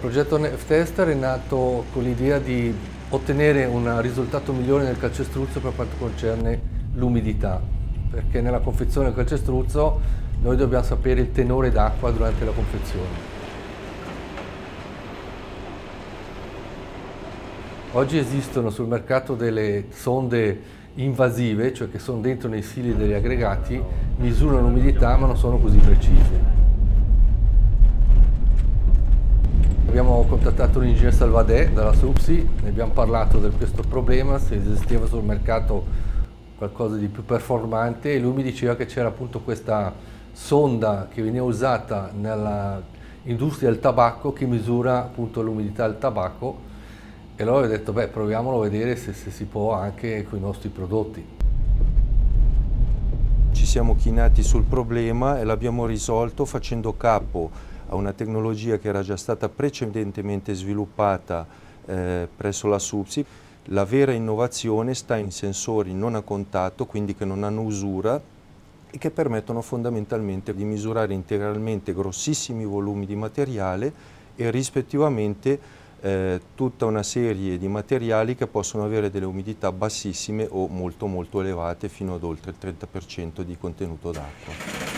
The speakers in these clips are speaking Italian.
progetto F-Tester è nato con l'idea di ottenere un risultato migliore nel calcestruzzo per quanto concerne l'umidità, perché nella confezione del calcestruzzo noi dobbiamo sapere il tenore d'acqua durante la confezione. Oggi esistono sul mercato delle sonde invasive, cioè che sono dentro nei sili degli aggregati, misurano l'umidità ma non sono così precise. Abbiamo contattato l'ingegnere Salvadè dalla SUPSI, ne abbiamo parlato di questo problema, se esisteva sul mercato qualcosa di più performante, e lui mi diceva che c'era appunto questa sonda che veniva usata nell'industria del tabacco che misura appunto l'umidità del tabacco, e allora ho detto beh, proviamolo a vedere se si può anche con i nostri prodotti. Ci siamo chinati sul problema e l'abbiamo risolto facendo capo a una tecnologia che era già stata precedentemente sviluppata presso la SUPSI. La vera innovazione sta in sensori non a contatto, quindi che non hanno usura e che permettono fondamentalmente di misurare integralmente grossissimi volumi di materiale e rispettivamente tutta una serie di materiali che possono avere delle umidità bassissime o molto elevate, fino ad oltre il 30% di contenuto d'acqua.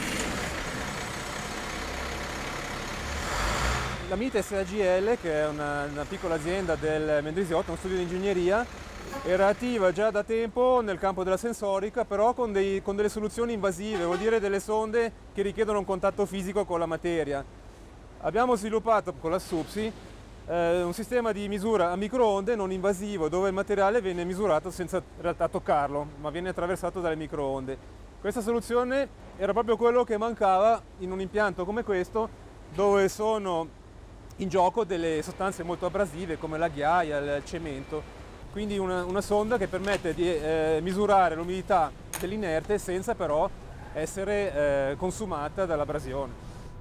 La Mites AGL, che è una piccola azienda del Mendrisiotto, uno studio di ingegneria, era attiva già da tempo nel campo della sensorica, però con delle soluzioni invasive, vuol dire delle sonde che richiedono un contatto fisico con la materia. Abbiamo sviluppato con la SUPSI un sistema di misura a microonde non invasivo, dove il materiale viene misurato senza in realtà toccarlo, ma viene attraversato dalle microonde. Questa soluzione era proprio quello che mancava in un impianto come questo, dove sono in gioco delle sostanze molto abrasive come la ghiaia, il cemento. Quindi una sonda che permette di misurare l'umidità dell'inerte senza però essere consumata dall'abrasione.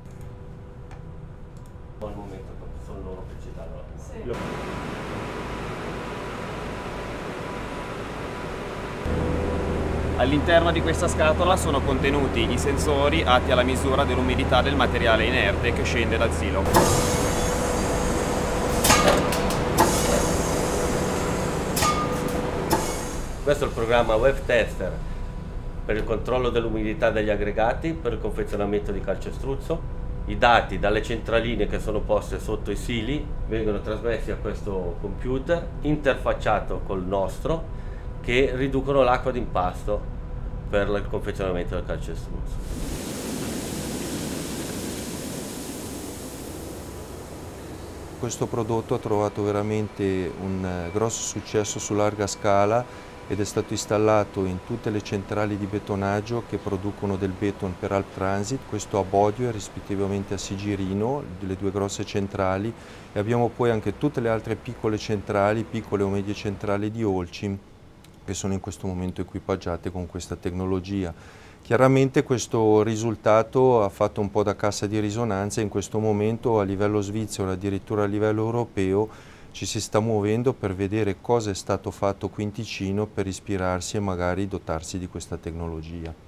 Al momento sono loro che ci danno. Sì. All'interno di questa scatola sono contenuti i sensori atti alla misura dell'umidità del materiale inerte che scende dal silo. Questo è il programma F-Tester per il controllo dell'umidità degli aggregati per il confezionamento di calcestruzzo. I dati dalle centraline che sono poste sotto i sili vengono trasmessi a questo computer interfacciato col nostro, che riducono l'acqua d'impasto per il confezionamento del calcestruzzo. Questo prodotto ha trovato veramente un grosso successo su larga scala ed è stato installato in tutte le centrali di betonaggio che producono del beton per Alp Transit, questo a Bodio e rispettivamente a Sigirino, le due grosse centrali, e abbiamo poi anche tutte le altre piccole centrali, piccole o medie centrali di Holcim, che sono in questo momento equipaggiate con questa tecnologia. Chiaramente questo risultato ha fatto un po' da cassa di risonanza e in questo momento a livello svizzero, addirittura a livello europeo, ci si sta muovendo per vedere cosa è stato fatto qui in Ticino per ispirarsi e magari dotarsi di questa tecnologia.